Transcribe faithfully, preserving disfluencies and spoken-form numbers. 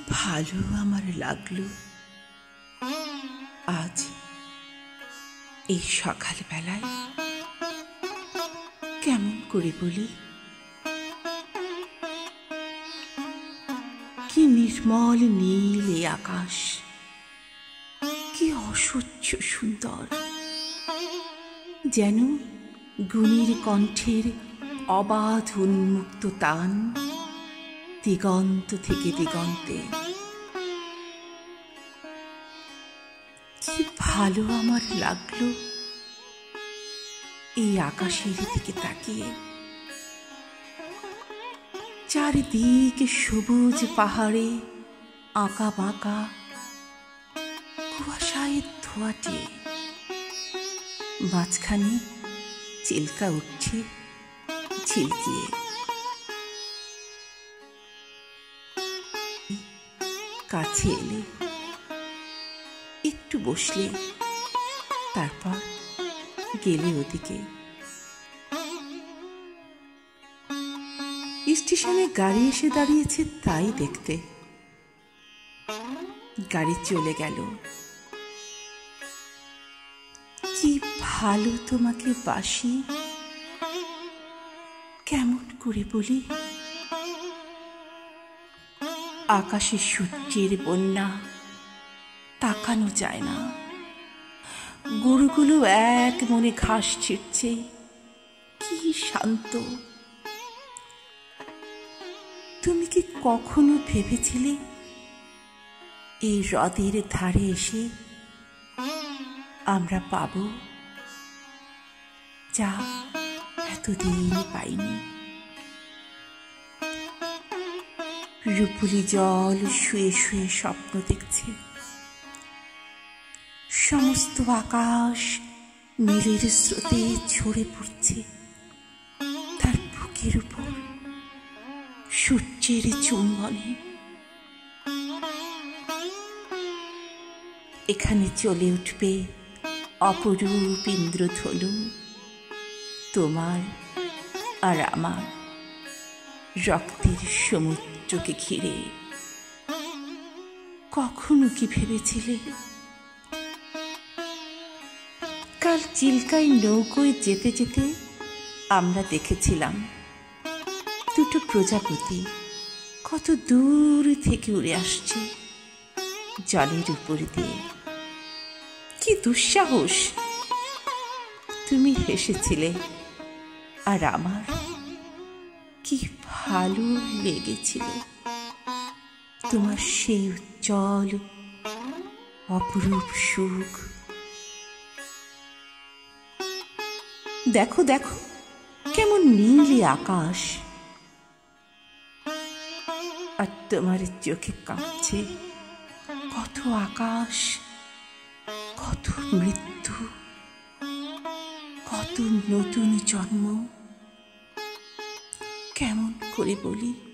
ভালো আমার লাগলো আজ এই সকালবেলায়। কেমন করে বলি, কি নির্মল নীল এই আকাশ, কি অসহ্য সুন্দর, যেন গুণীর কণ্ঠের অবাধ উন্মুক্ত তান দিগন্ত থেকে দিগন্তে। কি ভালো আমার লাগলো এই আকাশের দিকে তাকিয়ে। চারিদিকে সবুজ পাহাড়ে আঁকা বাঁকা কুয়াশায় ধোয়াটে, মাঝখানে চিল্কা উঠছে ঝিলকিয়ে। কাছে এলে একটু বসলে, তারপর গেলে ওদিকে। স্টেশনে গাড়ি এসে দাঁড়িয়েছে তাই দেখতে। গাড়ি চলে গেল। কি ভালো তোমাকে বাসি, কেমন করে বলি। আকাশে সূর্যের বন্যা, তাকানো যায় না। গরুগুলো এক মনে ঘাস ছিঁড়ছে, কি শান্ত। তুমি কি কখনো ভেবেছিলে এই হ্রদের ধারে এসে আমরা পাব যা এতদিন পাইনি? রূপুলি জল শুয়ে শুয়ে স্বপ্ন দেখছে। সমস্ত আকাশ নীলের স্রোতে ঝরে পড়ছে তার বুকের উপর সূর্যের চুম্বনে। এখানে চলে উঠবে অপরূপ ইন্দ্রধনু, তোমার আর আমার রক্তের সমুদ্রকে ঘিরে। কখনো কি ভেবেছিলে কাল চিল্কায় নৌকোয় যেতে যেতে আমরা দেখেছিলাম দুটো প্রজাপতি কত দূর থেকে উড়ে আসছে জলের উপর দিয়ে। কি দুঃসাহস! তুমি হেসেছিলে আর আমার কি ভালো লেগেছিল তোমার সেই উজ্জ্বল অপরূপ সুখ। দেখো দেখো কেমন নীল আকাশ, আর তোমার চোখে কাঁপছে কত আকাশ, কত মৃত্যু, কত নতুন জন্ম। কেমন করে বলি।